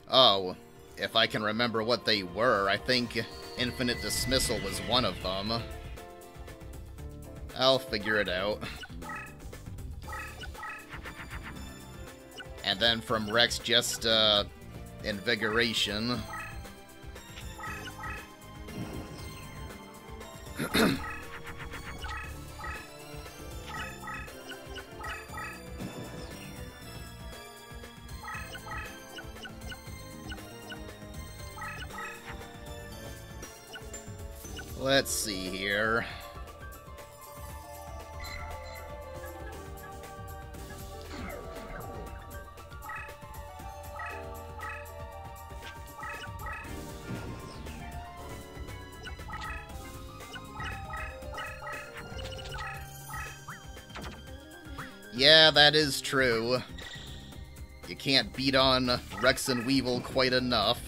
Oh, if I can remember what they were, I think Infinite Dismissal was one of them. I'll figure it out. And then from Rex, just, Invigoration. Let's see here. Yeah, that is true. You can't beat on Rex and Weevil quite enough.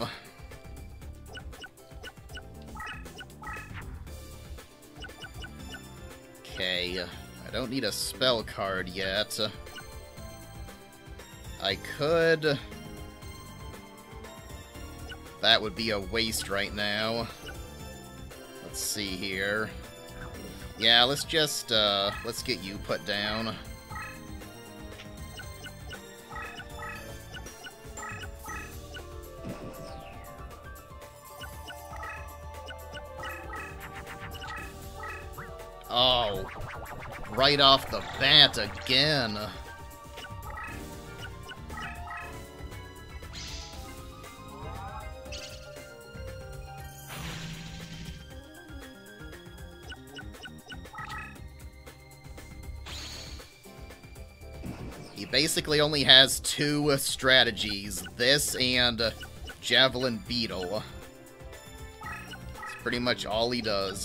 Okay, I don't need a spell card yet. I could... That would be a waste right now. Let's see here. Yeah, let's just, let's get you put down. Oh, right off the bat again. He basically only has two strategies, this and Javelin Beetle. It's pretty much all he does.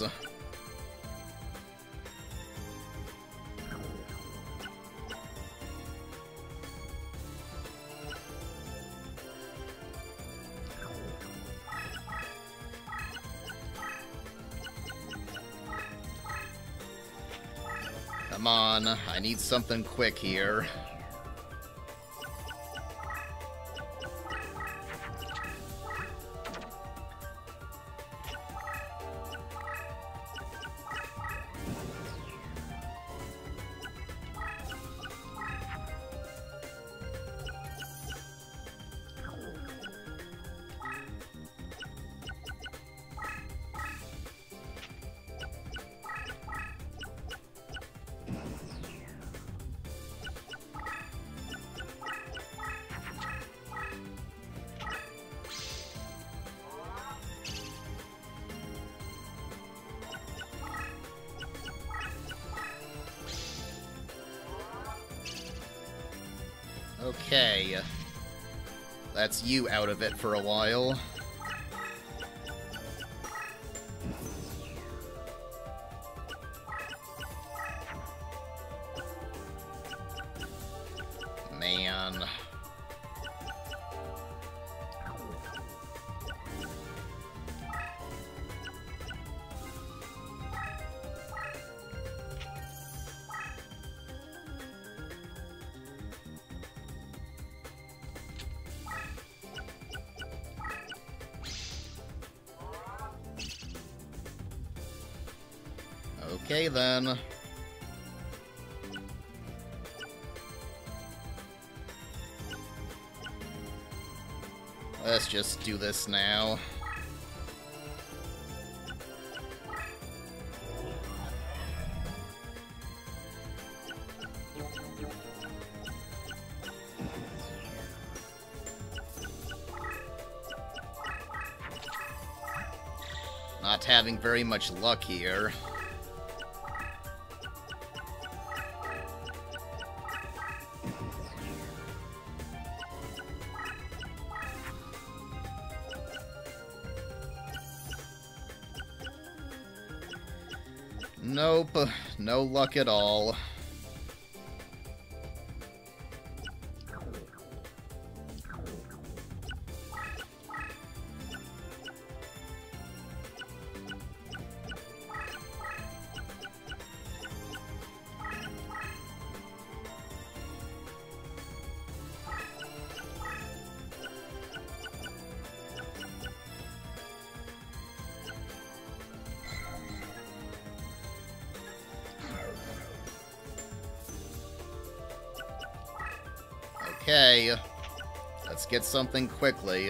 Come on, I need something quick here. Okay. That's you out of it for a while. Man. Okay, then. Let's just do this now. Not having very much luck here. Nope, no luck at all. Okay. Let's get something quickly.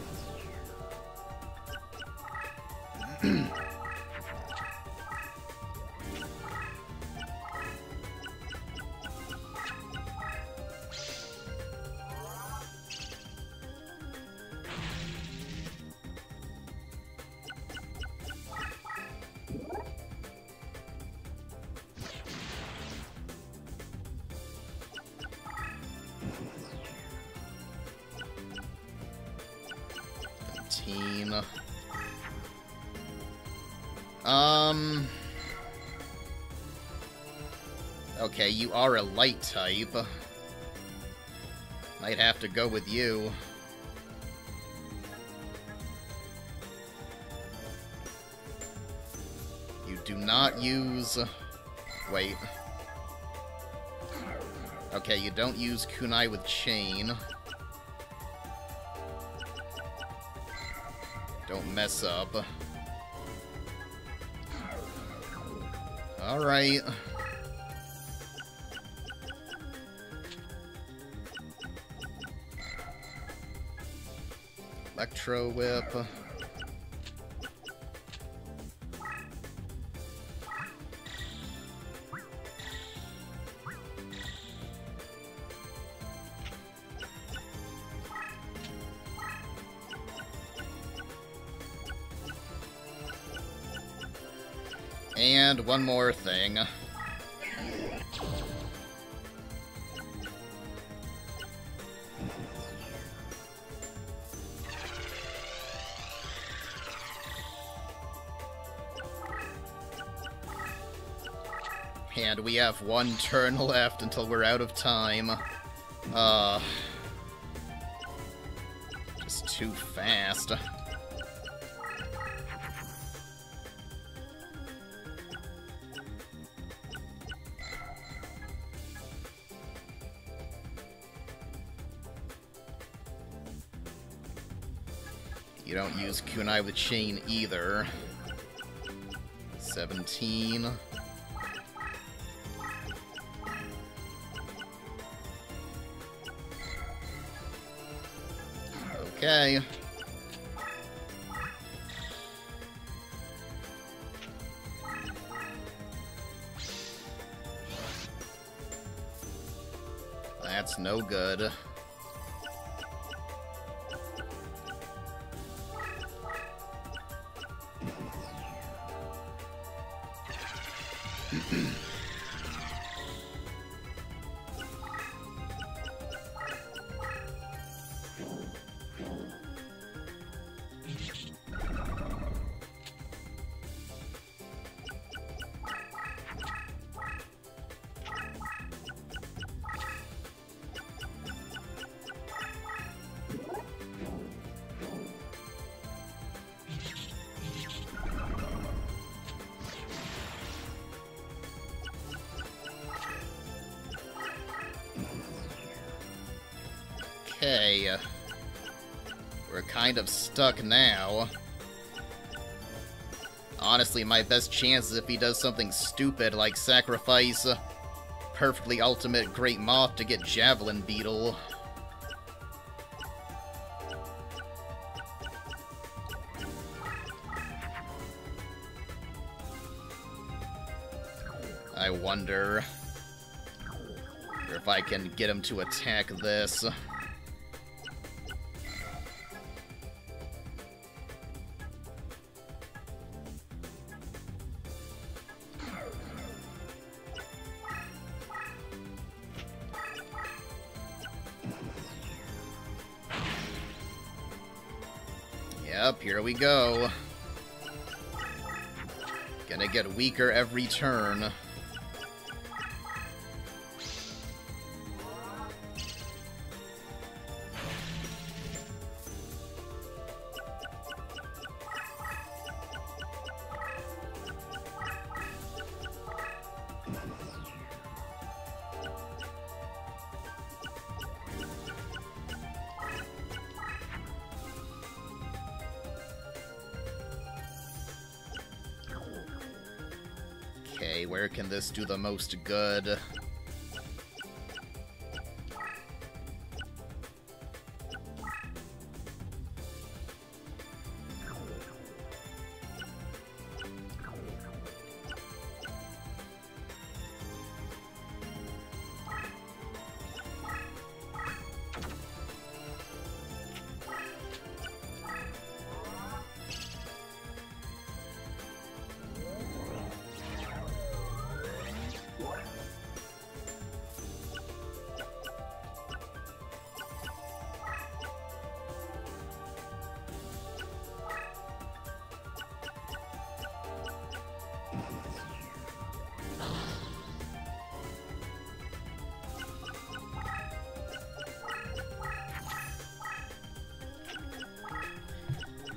Okay, you are a light type. Might have to go with you. You do not use... Wait. Okay, you don't use kunai with chain. Don't mess up. Alright. Electro Whip. And one more thing. And we have one turn left until we're out of time. Just too fast. You don't use kunai with chain either. 17. Okay. That's no good. Okay. We're kind of stuck now. Honestly, my best chance is if he does something stupid like sacrifice perfectly ultimate Great Moth to get Javelin Beetle. I wonder if I can get him to attack this. Yep, here we go. Gonna get weaker every turn. Okay, where can this do the most good?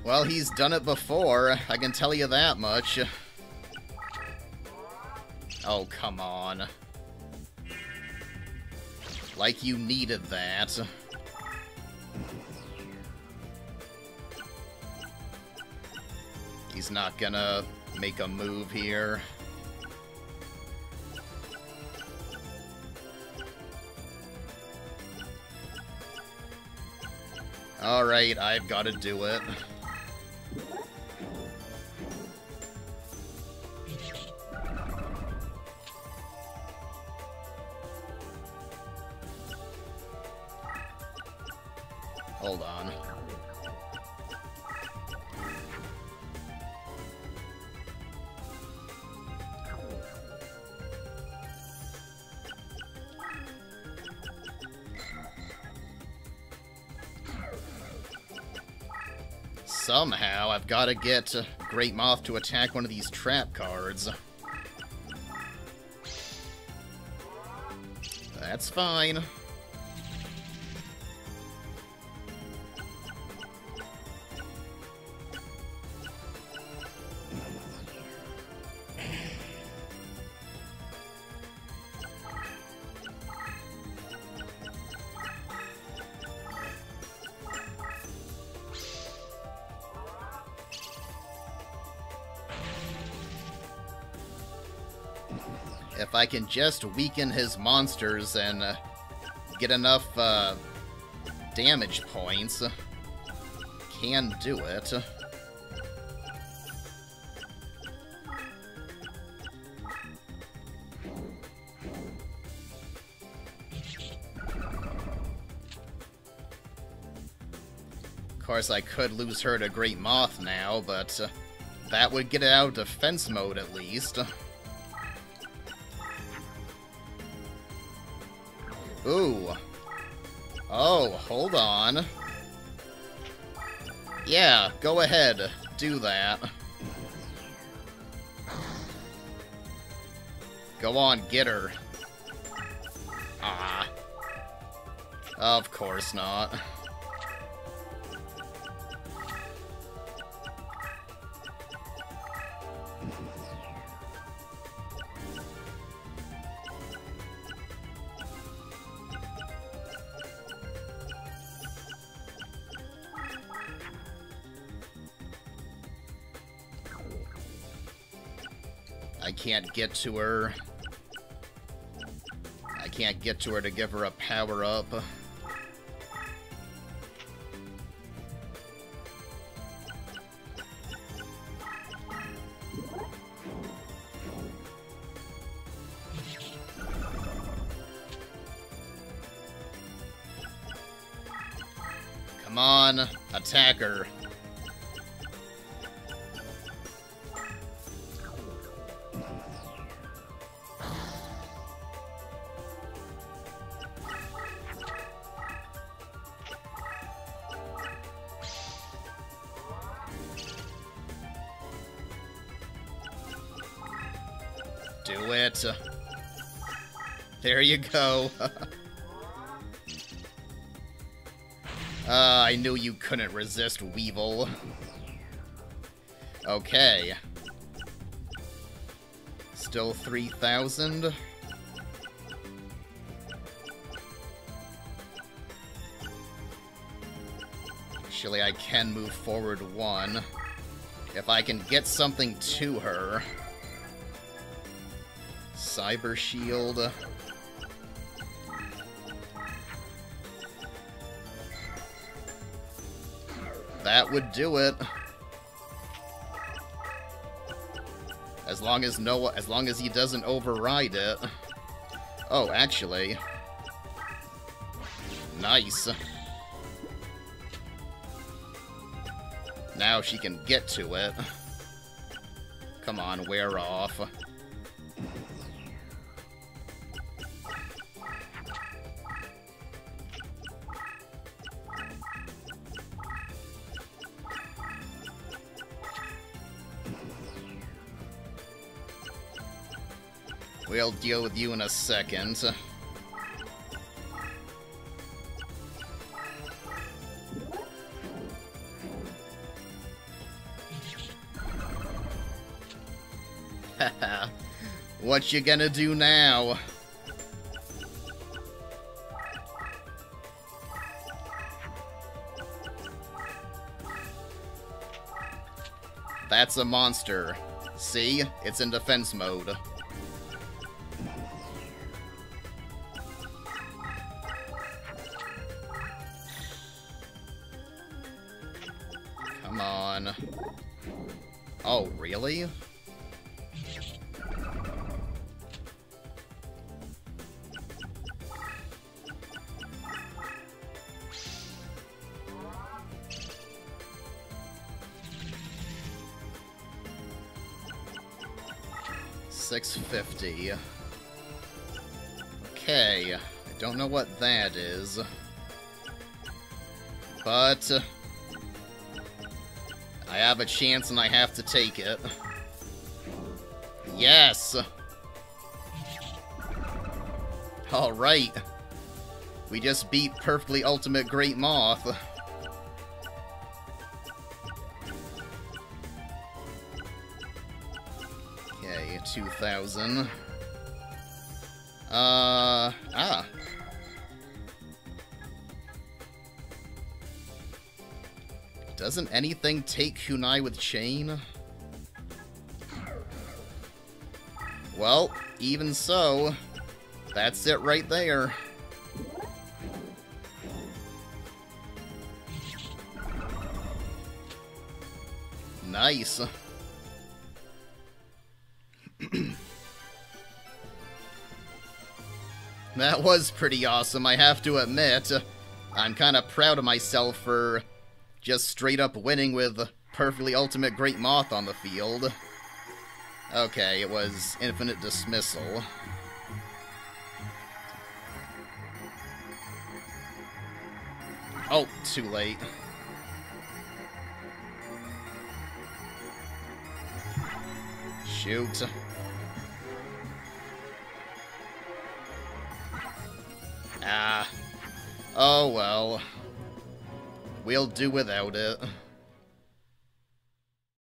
Well, he's done it before, I can tell you that much. Oh, come on. Like you needed that. He's not gonna make a move here. Alright, I've gotta do it. Hold on. Somehow, I've got to get Great Moth to attack one of these trap cards. That's fine. If I can just weaken his monsters and get enough damage points, can do it. Of course, I could lose her to Great Moth now, but that would get it out of defense mode at least. Ooh. Oh, hold on. Yeah, go ahead. Do that. Go on, get her. Ah. Of course not. I can't get to her. I can't get to her to give her a power-up. Come on, attack her. Do it. There you go. I knew you couldn't resist, Weevil. Okay. Still 3,000. Actually, I can move forward one. If I can get something to her. Cyber Shield. That would do it. As long as he doesn't override it. Oh, actually. Nice. Now she can get to it. Come on, wear off. We'll deal with you in a second. What you gonna do now? That's a monster. See? It's in defense mode. Come on. Oh, really? $650. Okay, I don't know what that is, but I have a chance and I have to take it. Yes! Alright. We just beat Perfectly Ultimate Great Moth. Okay, 2,000. Doesn't anything take kunai with chain? Well, even so, that's it right there. Nice. That was pretty awesome, I have to admit. I'm kind of proud of myself for just straight up winning with Perfectly Ultimate Great Moth on the field. Okay, it was Infinite Dismissal. Oh, too late. Shoot. Ah. Oh well. We'll do without it.